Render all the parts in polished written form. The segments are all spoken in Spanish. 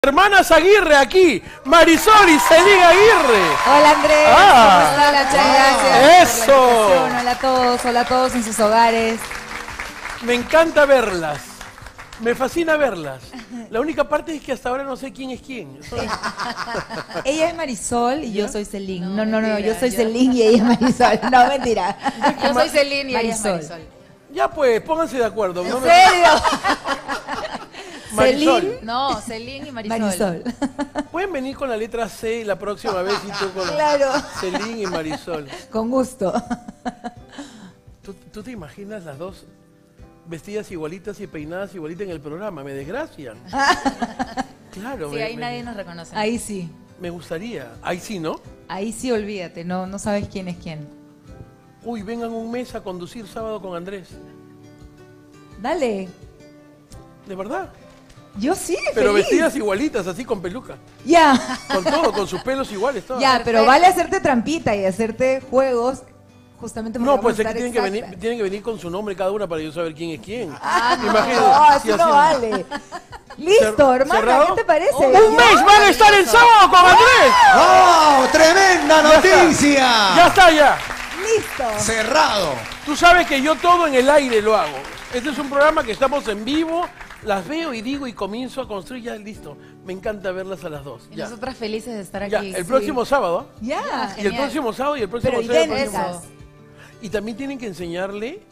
Hermanas Aguirre aquí, Marisol y Celín Aguirre. Hola Andrés, ¿cómo están? Muchas gracias. Eso. Hola a todos en sus hogares. Me encanta verlas, me fascina verlas. La única parte es que hasta ahora no sé quién es quién. Ella es Marisol y yo soy Celín. No, yo soy Celín y ella es Marisol. No, mentira. Yo soy Celín y ella es Marisol. Ya pues, pónganse de acuerdo. ¿En serio? Marisol. ¿Celín? No, Celín y Marisol. Marisol. Pueden venir con la letra C la próxima vez y tú con Claro. Celín y Marisol. Con gusto. ¿Tú te imaginas las dos vestidas igualitas y peinadas igualitas en el programa? Me desgracian. Claro. Sí, ahí nadie nos reconoce. Ahí sí. Me gustaría. Ahí sí, ¿no? Ahí sí, olvídate, no sabes quién es quién. Uy, vengan un mes a conducir sábado con Andrés. Dale. ¿De verdad? Yo sí, Pero feliz. vestidas igualitas, así con peluca. Ya. Con todo, con sus pelos iguales, todo. Ya, pero vale hacerte trampita y hacerte juegos justamente porque No, vamos pues a es que estar tienen que venir con su nombre cada una para yo saber quién es quién. Imagínate. No, así si no vale. Listo, hermana, ¿cerrado? ¿qué te parece? ¡Un mes van a estar el sábado con Andrés! ¡Oh, tremenda noticia! ¡Ya está, ya! Listo. Cerrado. Tú sabes que yo todo en el aire lo hago. Este es un programa que estamos en vivo, las veo y digo y comienzo a construir, ya listo. Me encanta verlas a las dos. Y Ya. nosotras felices de estar Ya, aquí. el próximo sábado. Ya. Y el próximo sábado y el próximo Pero sábado. idénticas. Y también tienen que enseñarle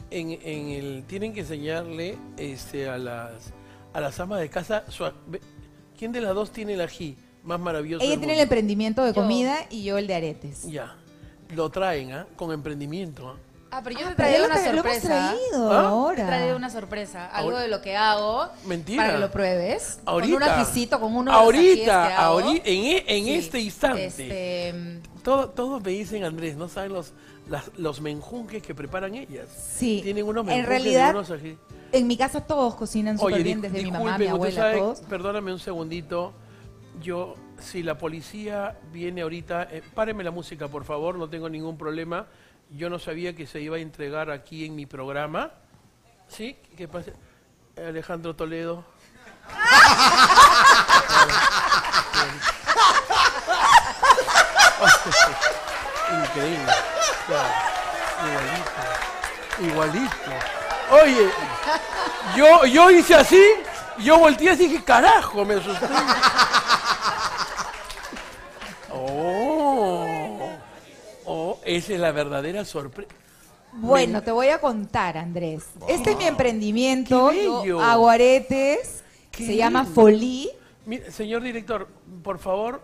a las amas de casa ¿quién de las dos tiene el ají más maravilloso Ella del tiene el mundo? emprendimiento de Yo. comida y yo el de aretes. Ya. Lo traen, ¿ah? Con emprendimiento, ¿ah? Ah, pero yo te Pero traía ya una lo hemos sorpresa. traído ¿Ah? Te ahora. traía una sorpresa. Algo Ahora- de lo que hago. Mentira. Para que lo pruebes. Ahorita. Con un ajicito, con uno de los ajíes que hago. Ahorita, en Sí, este instante. Todos me dicen, Andrés, no saben los menjunques que preparan ellas. Sí. Tienen unos En menjunques realidad, y unos ají. en mi casa todos cocinan súper bien, desde mi mamá, mi disculpen, usted abuela, sabe, todos. perdóname un segundito. Si la policía viene ahorita, páreme la música, por favor, no tengo ningún problema. Yo no sabía que se iba a entregar aquí en mi programa. ¿Sí? ¿Qué pasa? Alejandro Toledo. Increíble. Claro. Igualito. Oye, yo hice así, yo volteé así y dije, carajo, me asusté. Esa es la verdadera sorpresa. Bueno, te voy a contar, Andrés. Este es mi emprendimiento. ¡Qué Yo bello! hago aretes. ¡Qué Se llama lindo! Folí. Mira, señor director, por favor,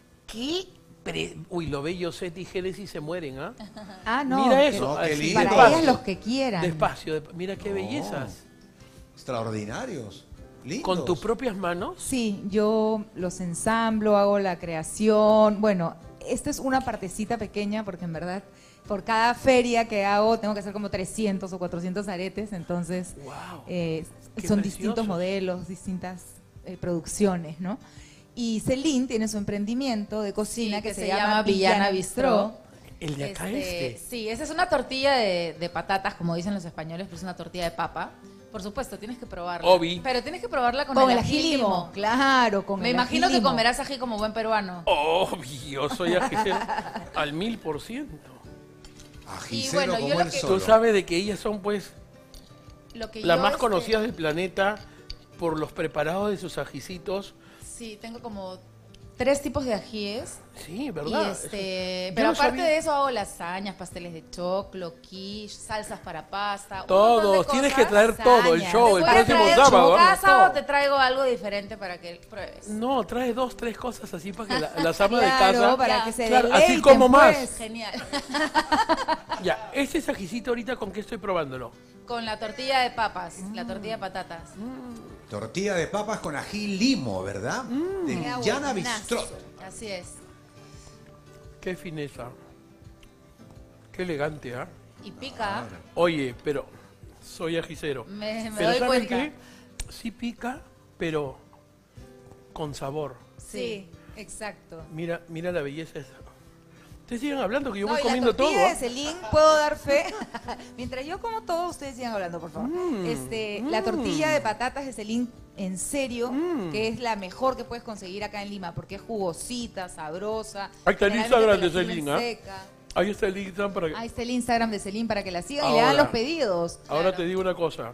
Uy, lo ve Yosetti y Génesis se mueren, ¿ah? Ah, no. Mira pero eso. No, qué así, lindo. para despacio. ellas los que quieran. Despacio, mira qué bellezas. Extraordinarios. Lindos. Con tus propias manos. Sí, yo los ensamblo, hago la creación. Bueno, esta es una partecita pequeña porque en verdad por cada feria que hago tengo que hacer como 300 o 400 aretes, entonces Wow, son qué distintos preciosos. modelos, distintas producciones, ¿no? Y Celín tiene su emprendimiento de cocina Sí, que se llama Villana Bistró. El de acá este. Sí, esa es una tortilla de patatas, como dicen los españoles, pero es una tortilla de papa. Por supuesto, tienes que probarla. Obi. Pero tienes que probarla con Con el el ají limo. Claro, con Me el imagino ají que limo. comerás ají como buen peruano. Obvio, soy ajicero al 1000%. Ajicero Y bueno, yo como lo él que- solo. Tú sabes de que ellas son, pues, Lo que las yo, más conocidas del planeta por los preparados de sus ajicitos. Sí, tengo como 3 tipos de ajíes. Sí, ¿verdad? Y Yo pero no aparte sabía. de eso hago lasañas, pasteles de choclo, quiche, salsas para pasta. un Todos, montón de tienes que cosas. traer todo, el lasañas. show, Te el voy a próximo traer- sábado. Cada ¿no? sábado te traigo algo diferente para que pruebes. No, trae 2, 3 cosas así para que las amas de Claro, casa. para Ya. que se Claro, así deleiten, como más. pues. Genial. Ya, este es ajicito ahorita con qué estoy probándolo. Con la tortilla de papas, la tortilla de patatas. Tortilla de papas con ají limo, ¿verdad? De Queda Villana buenazo. Bistrot. Así es. Qué fineza. Qué elegante, ¿ah? Y pica. Oye, pero soy ajicero. Me Pero doy ¿saben cuenta. qué? Sí pica, pero con sabor. Sí, exacto. Mira la belleza esa. Ustedes sigan hablando que yo No, voy y la comiendo todo. tortilla de ¿ah? Celín, puedo dar fe. Mientras yo como todo, ustedes sigan hablando, por favor. La tortilla de patatas de Celín en serio, que es la mejor que puedes conseguir acá en Lima, porque es jugosita, sabrosa. Ahí está el generalmente Instagram te de la sirven Celine, ¿ah? seca. Ahí está el Instagram para que... Ahí está el Instagram de Celine para que la sigan y le hagan Ahora. los pedidos. Ahora Claro. te digo una cosa.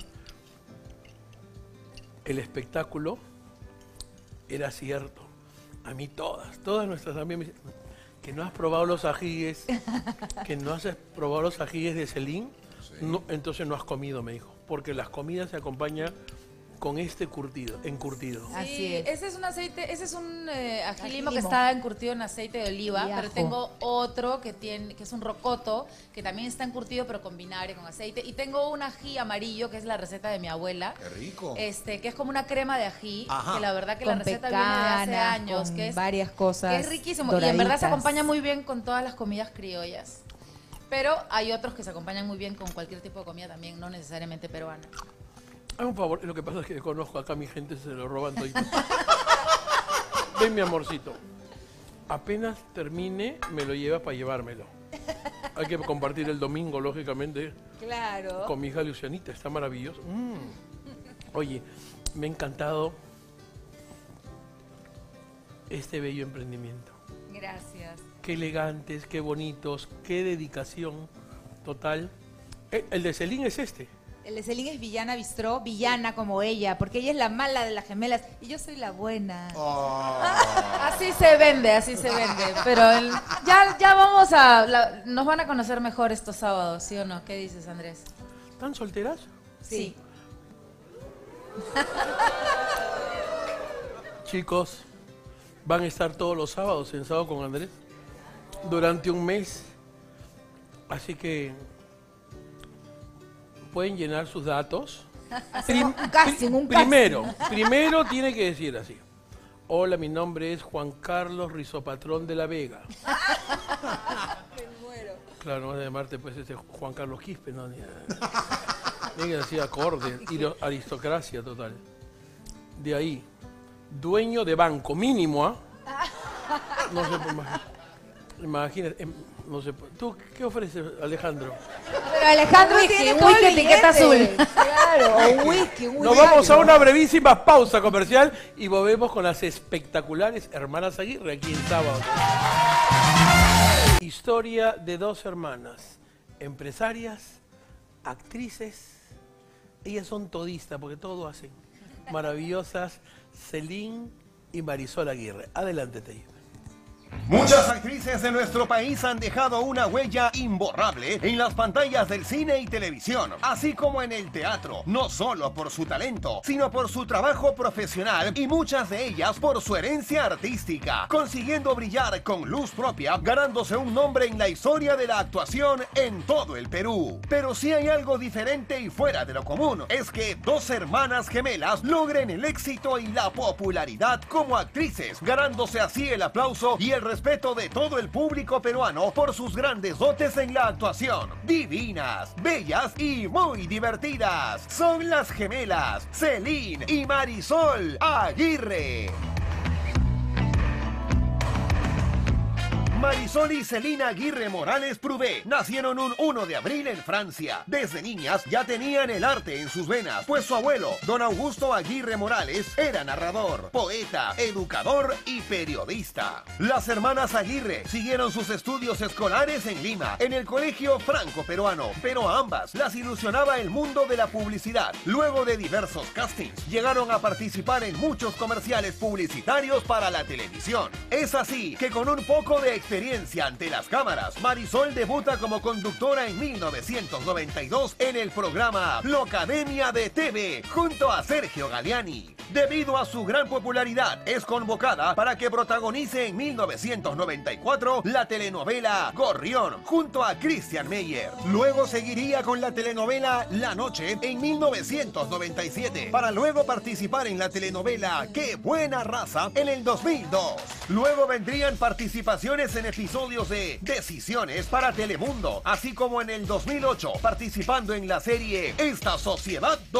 El espectáculo era cierto. A mí todas nuestras amigas me dicen, que no has probado los ajíes, que no has probado los ajíes de Celine, no, entonces no has comido, me dijo. Porque las comidas se acompañan con este encurtido. Así Sí, es. ese es un aceite, ese es un ají limo que limo. está encurtido en aceite de oliva, Y pero ajo. tengo otro que es un rocoto, que también está encurtido pero con vinagre, con aceite, y tengo un ají amarillo, que es la receta de mi abuela. Qué rico. Que es como una crema de ají, Ajá. que la verdad que Con la receta viene de hace pecana, años, con que es varias cosas que es riquísimo y en verdad se doraditas. acompaña muy bien con todas las comidas criollas. Pero hay otros que se acompañan muy bien con cualquier tipo de comida también, no necesariamente peruana. Haz un favor, lo que pasa es que conozco acá a mi gente, se lo roban todo. Ven, mi amorcito. Apenas termine, me lo llevas para llevármelo. Hay que compartir el domingo, lógicamente, Claro. con mi hija Lucianita. Está maravilloso. Oye, me ha encantado este bello emprendimiento. Gracias. Qué elegantes, qué bonitos, qué dedicación total. El de Celine es este. El de Celine es Villana Bistró, villana como ella, porque ella es la mala de las gemelas y yo soy la buena. Así se vende, pero ya vamos nos van a conocer mejor estos sábados, ¿sí o no? ¿Qué dices, Andrés? ¿Están solteras? Sí. Chicos, van a estar todos los sábados en Sábado con Andrés durante un mes. Así que pueden llenar sus datos. Un casting. Primero tiene que decir así. Hola, mi nombre es Juan Carlos Rizopatrón de la Vega. Claro, no vas a llamarte pues Juan Carlos Quispe, no, ni que así acorde, aristocracia total. De ahí, dueño de banco, mínimo, ¿ah? No sé, imagínate, no sé, ¿tú qué ofreces, Alejandro? Pero Alejandro Whisky, tiene un todo el whisky etiqueta billete. azul. Claro, un whisky. Nos vamos a una brevísima pausa comercial y volvemos con las espectaculares hermanas Aguirre aquí en Sábado. Historia de dos hermanas, empresarias, actrices. Ellas son todistas porque todo hacen. Maravillosas, Celine y Marisol Aguirre. Adelante, Tey. Muchas actrices de nuestro país han dejado una huella imborrable en las pantallas del cine y televisión, así como en el teatro, no solo por su talento, sino por su trabajo profesional y muchas de ellas por su herencia artística, consiguiendo brillar con luz propia, ganándose un nombre en la historia de la actuación en todo el Perú. Pero si hay algo diferente y fuera de lo común, es que dos hermanas gemelas logren el éxito y la popularidad como actrices, ganándose así el aplauso y el respeto de todo el público peruano por sus grandes dotes en la actuación. Divinas, bellas y muy divertidas. Son las gemelas Celine y Marisol Aguirre. Marisol y Celina Aguirre Morales Prouvé nacieron un 1 de abril en Francia. Desde niñas ya tenían el arte en sus venas, pues su abuelo, don Augusto Aguirre Morales, era narrador, poeta, educador y periodista. Las hermanas Aguirre siguieron sus estudios escolares en Lima, en el Colegio Franco-Peruano, pero a ambas las ilusionaba el mundo de la publicidad. Luego de diversos castings, llegaron a participar en muchos comerciales publicitarios para la televisión. Es así que con un poco de experiencia ante las cámaras, Marisol debuta como conductora en 1992 en el programa Locademia de TV junto a Sergio Galiani. Debido a su gran popularidad, es convocada para que protagonice en 1994 la telenovela Gorrión junto a Christian Meyer. Luego seguiría con la telenovela La Noche en 1997 para luego participar en la telenovela Qué Buena Raza en el 2002. Luego vendrían participaciones en episodios de Decisiones para Telemundo, así como en el 2008 participando en la serie Esta Sociedad 2.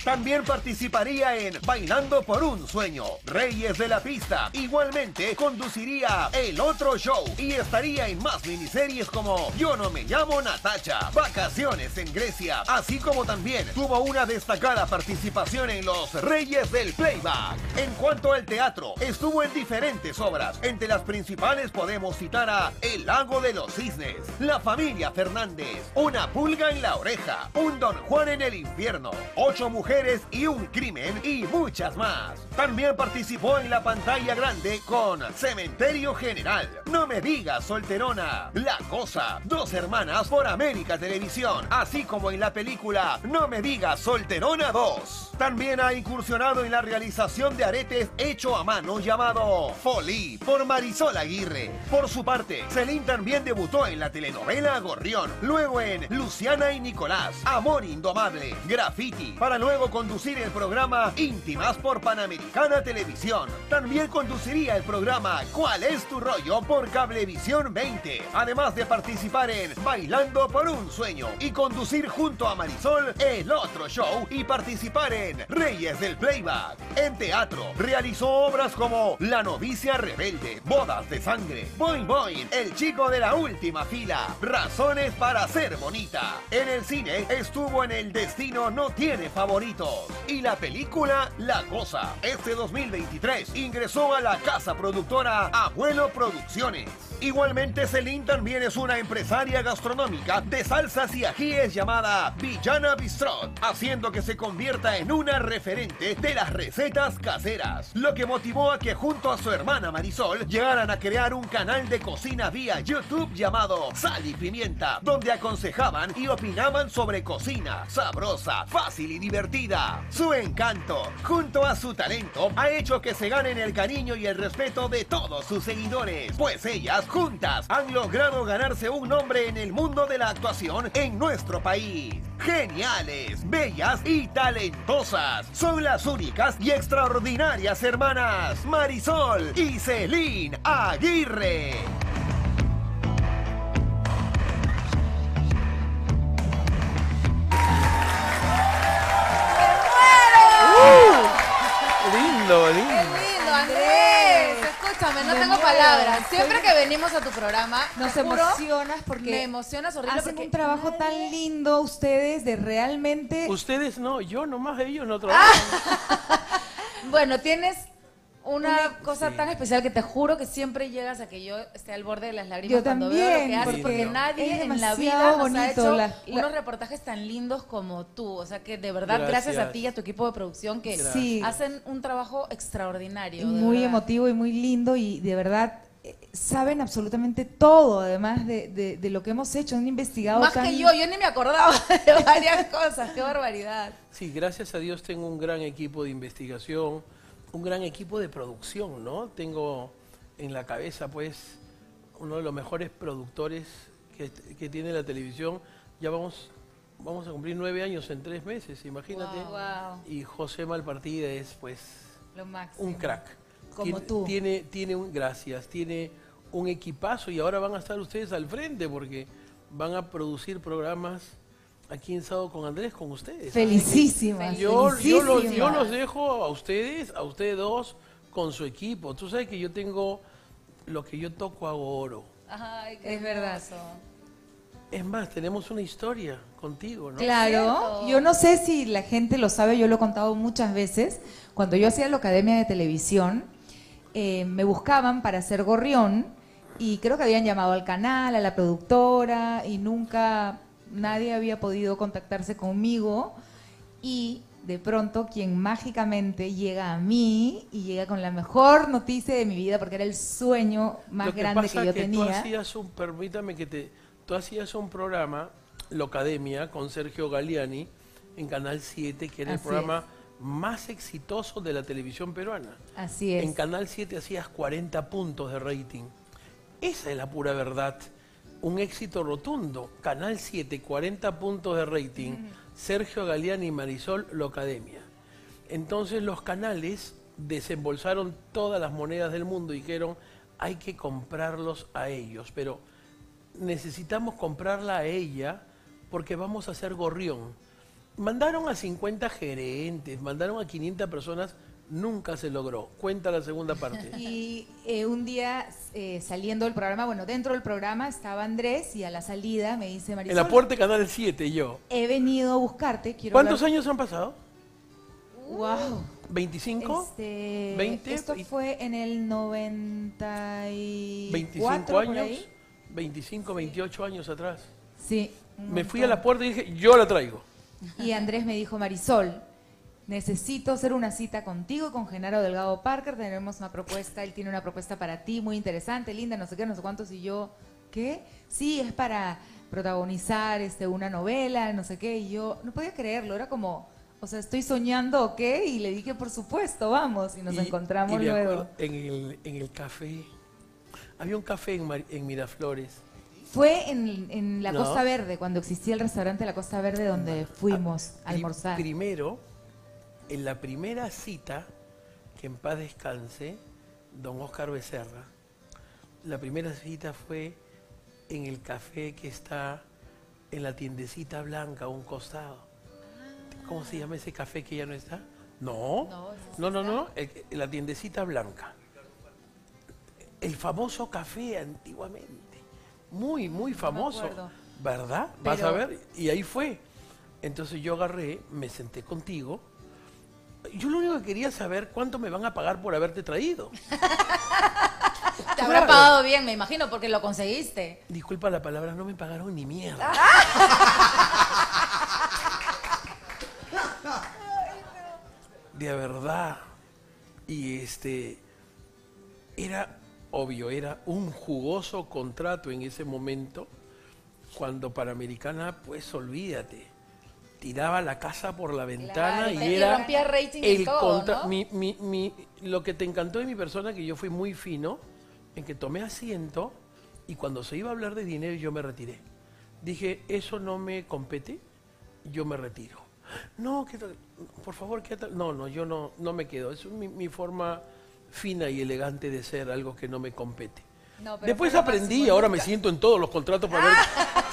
También participaría en Bailando por un Sueño, Reyes de la Pista. Igualmente conduciría El Otro Show y estaría en más miniseries como Yo no me llamo Natacha, Vacaciones en Grecia, así como también tuvo una destacada participación en Los Reyes del Playback. En cuanto al teatro, estuvo en diferentes obras. Entre las principales podemos citar a El Lago de los Cisnes, La Familia Fernández, Una Pulga en la Oreja, Un Don Juan en el Infierno, 8 Mujeres y un Crimen y muchas más. También participó en la pantalla grande con Cementerio General, No me digas solterona, La Cosa, Dos Hermanas por América Televisión, así como en la película No me digas solterona 2. También ha incursionado en la realización de aretes hecho a mano llamado Folí por Marisol Aguirre. Por su parte, Celine también debutó en la telenovela Gorrión, luego en Luciana y Nicolás, Amor Indomable, Graffiti, para luego conducir el programa Íntimas por Panamericana Televisión. También conduciría el programa ¿Cuál es tu rollo? Por Cablevisión 20, además de participar en Bailando por un Sueño y conducir junto a Marisol El Otro Show y participar en Reyes del Playback. En teatro, realizó obras como La Novicia Rebelde, Bodas de Sangre, Boing Boing, El Chico de la Última Fila, Razones para Ser Bonita. En el cine estuvo en El Destino no tiene favoritos y la película La Cosa. Este 2023 ingresó a la casa productora Abuelo Producciones. Igualmente, Celine también es una empresaria gastronómica de salsas y ajíes llamada Villana Bistrot, haciendo que se convierta en una referente de las recetas caseras, lo que motivó a que junto a su hermana Marisol llegaran a crear un canal de cocina vía YouTube llamado Sal y Pimienta, donde aconsejaban y opinaban sobre cocina sabrosa, fácil y divertida. Su encanto, junto a su talento, ha hecho que se ganen el cariño y el respeto de todos sus seguidores, pues ellas juntas han logrado ganarse un nombre en el mundo de la actuación en nuestro país. Geniales, bellas y talentosas son las únicas y extraordinarias hermanas Marisol y Celine Aguirre. Lindo, lindo. ¡Qué lindo, Andrés! Escúchame, no tengo palabras. Siempre que venimos a tu programa, Nos te juro, emocionas porque me emocionas horrible hacen porque un trabajo tan lindo ustedes de realmente... Ustedes no, yo nomás ellos no trabajan. Bueno, tienes una cosa Sí. tan especial que te juro que siempre llegas a que yo esté al borde de las lágrimas Yo cuando veo lo también, que haces, porque porque es nadie en la demasiado vida nos ha bonito, hecho la- unos reportajes tan lindos como tú. O sea que de verdad, gracias a Gracias. ti y a tu equipo de producción que Sí. hacen un trabajo extraordinario. de Muy verdad. emotivo y muy lindo y de verdad saben absolutamente todo, además de lo que hemos hecho, han investigado Más tan... que yo ni me acordaba de varias cosas. ¡Qué barbaridad! Sí, gracias a Dios tengo un gran equipo de investigación, un gran equipo de producción, ¿no? Tengo en la cabeza, pues, uno de los mejores productores que tiene la televisión. Ya vamos a cumplir 9 años en 3 meses, imagínate. Wow. Y José Malpartida es, pues, Lo máximo. un crack. Como tú. Tiene un equipazo y ahora van a estar ustedes al frente porque van a producir programas aquí en Sábado con Andrés con ustedes. Felicísimas. Yo felicísimas. los dejo a ustedes dos, con su equipo. Tú sabes que yo tengo lo que yo toco hago oro. Ay, qué Es verdad. hermoso. Es más, tenemos una historia contigo, ¿no? Claro, cierto. yo no sé si la gente lo sabe, yo lo he contado muchas veces. Cuando yo hacía la Academia de Televisión, me buscaban para hacer Gorrión y creo que habían llamado al canal, a la productora y nunca nadie había podido contactarse conmigo y de pronto quien mágicamente llega a mí y llega con la mejor noticia de mi vida porque era el sueño más Lo que grande pasa que yo es que tenía. tú hacías un programa, Locademia, con Sergio Galiani, en Canal 7, que era el Así programa más exitoso de la televisión peruana. Así es. En Canal 7 hacías 40 puntos de rating. Esa es la pura verdad. Un éxito rotundo. Canal 7, 40 puntos de rating. Sergio Galiani y Marisol, Locademia. Entonces los canales desembolsaron todas las monedas del mundo y dijeron, hay que comprarlos a ellos, pero necesitamos comprarla a ella porque vamos a hacer Gorrión. Mandaron a 50 gerentes, mandaron a 500 personas, nunca se logró. Cuenta la segunda parte. Y un día saliendo del programa, bueno, dentro del programa estaba Andrés y a la salida me dice Marisol, En la puerta de Canal 7 yo. he venido a buscarte. ¿Cuántos años han pasado? Wow. ¿25? 20, Esto fue en el 94. 25 por años, ahí. 25, 28 años atrás. Sí. Me fui a la puerta y dije, yo la traigo. Y Andrés me dijo, Marisol, necesito hacer una cita contigo y con Genaro Delgado Parker, tenemos una propuesta, él tiene una propuesta para ti muy interesante, linda, no sé qué, no sé cuántos, y yo, ¿qué? Sí, es para protagonizar una novela, no sé qué, y yo no podía creerlo, era como, o sea, estoy soñando, ¿o qué? Y le dije, por supuesto, vamos, y nos encontramos y me luego. acuerdo, en el café, había un café en Miraflores. Fue en la No. Costa Verde, cuando existía el restaurante La Costa Verde, donde fuimos a almorzar. Primero, en la primera cita, que en paz descanse, don Oscar Becerra, la primera cita fue en el café que está en la tiendecita blanca a un costado. ¿Cómo se llama ese café que ya no está? No, no, la tiendecita blanca. El famoso café antiguamente. Muy, muy famoso, acuerdo. ¿verdad? Vas a ver, y ahí fue. Entonces yo agarré, me senté contigo. Yo lo único que quería saber cuánto me van a pagar por haberte traído. Te habrá pagado bien, me imagino, porque lo conseguiste. Disculpa la palabra, no me pagaron ni mierda. De verdad. Y era obvio, era un jugoso contrato en ese momento, cuando Panamericana, pues olvídate, tiraba la casa por la ventana. Claro, y y era rompía rating y todo, ¿no? Lo que te encantó de mi persona, que yo fui muy fino, en que tomé asiento y cuando se iba a hablar de dinero yo me retiré. Dije, eso no me compete, yo me retiro. No, ¿qué tal? Por favor, ¿qué tal? No, yo no me quedo. Es mi forma fina y elegante de ser, algo que no me compete. No, pero Después fue lo aprendí, máximo, ahora me siento en todos los contratos para ver.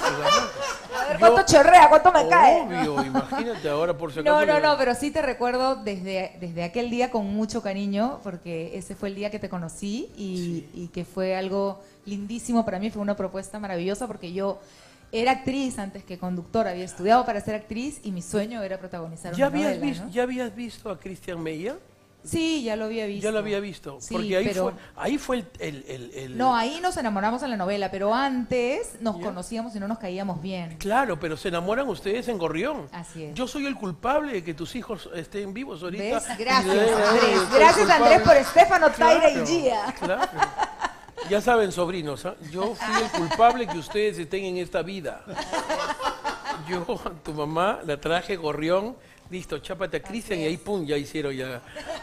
A ver, ¿cuánto chorrea? ¿Cuánto me cae? Obvio, imagínate ahora por si acaso. No, pero sí te recuerdo desde aquel día con mucho cariño, porque ese fue el día que te conocí y que fue algo lindísimo para mí, fue una propuesta maravillosa, porque yo era actriz antes que conductora, había estudiado para ser actriz y mi sueño era protagonizar una novela, ¿no? ¿Ya habías visto a Christian Meyer? Sí, ya lo había visto. Ya lo había visto, Sí, porque ahí pero- fue el... No, ahí nos enamoramos en la novela, pero antes nos conocíamos y no nos caíamos bien. Claro, pero se enamoran ustedes en Gorrión. Así es. Yo soy el culpable de que tus hijos estén vivos ahorita. ¿Ves? Gracias, Yo soy Andrés. el Gracias, culpable. Andrés, por Estefano, Taira y Claro, Gia. claro. Ya saben, sobrinos, ¿ah? Yo fui el culpable que ustedes estén en esta vida. Yo, tu mamá, la traje Gorrión, listo, chápate a Cristian y ahí pum, ya hicieron ya.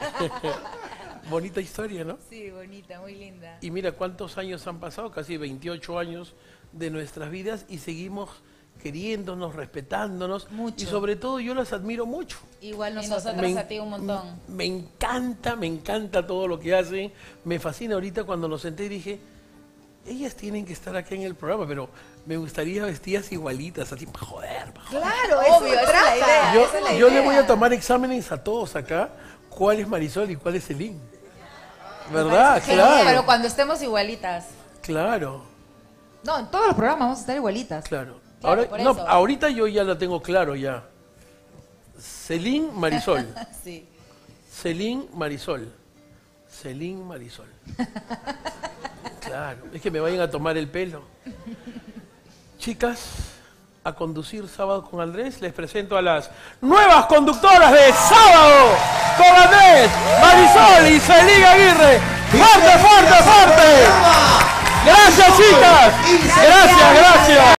Bonita historia, ¿no? Sí, bonita, muy linda. Y mira cuántos años han pasado, casi 28 años de nuestras vidas y seguimos queriéndonos, respetándonos. Mucho. Y sobre todo yo las admiro mucho. Igual Y nosotros. nosotros a ti un montón. Me encanta todo lo que hacen. Me fascina ahorita cuando nos senté y dije, ellas tienen que estar aquí en el programa, pero me gustaría vestidas igualitas, así para joder. Claro, Obvio, eso esa es la idea. Yo, esa es la yo le idea. voy a tomar exámenes a todos acá, cuál es Marisol y cuál es Celine. ¿Verdad? Pero, Claro. pero cuando estemos igualitas. Claro, No, en todos los programas vamos a estar igualitas. claro. Claro, Ahora, por no, eso. ahorita yo ya la tengo claro ya. Celine Marisol. Sí. Celine Marisol. Celine Marisol. Claro, es que me vayan a tomar el pelo. Chicas, a conducir Sábado con Andrés, les presento a las nuevas conductoras de Sábado con Andrés, Marisol y Celine Aguirre. ¡Fuerte, fuerte, fuerte! Gracias, chicas. Gracias, gracias.